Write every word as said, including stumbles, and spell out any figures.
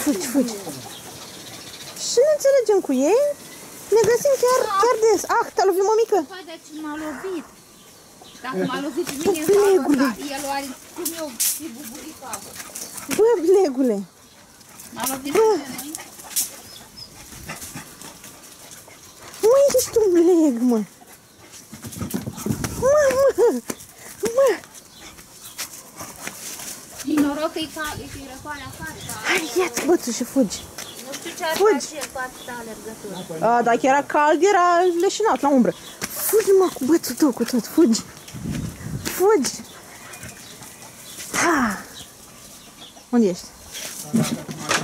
fugi, fugi. Și ne înțelegem cu ei. Ne găsim chiar, chiar des. Ah, te-a lovit, mămică? Păi, de ce m-a lovit? Dacă m-a lovit pe mine, Blegule. el o are cum eu și buburica. Bă, blegule. M-a lovit pe mine. Mă, ești un bleg, mă. Mă, mă, mă. Din noroc că-i răcoare afară. Hai, ia-ți bățul și fugi. Nu știu ce ar Fugi. face cu atâta alergătură. A, dacă era cald, era leșinat la umbră. Fugi, mă, cu bățul tău, cu tot, fugi. Fugi. Ha. Unde ești?